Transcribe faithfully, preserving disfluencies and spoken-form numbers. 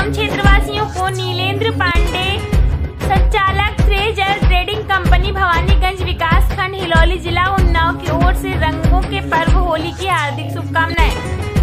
तमाम क्षेत्रवासियों को नीलेंद्र पांडे, संचालक ट्रेजर ट्रेडिंग कंपनी, भवानीगंज विकास खंड, हिलौली जिला उन्नाव की ओर से रंगों के पर्व होली की हार्दिक शुभकामनाएं।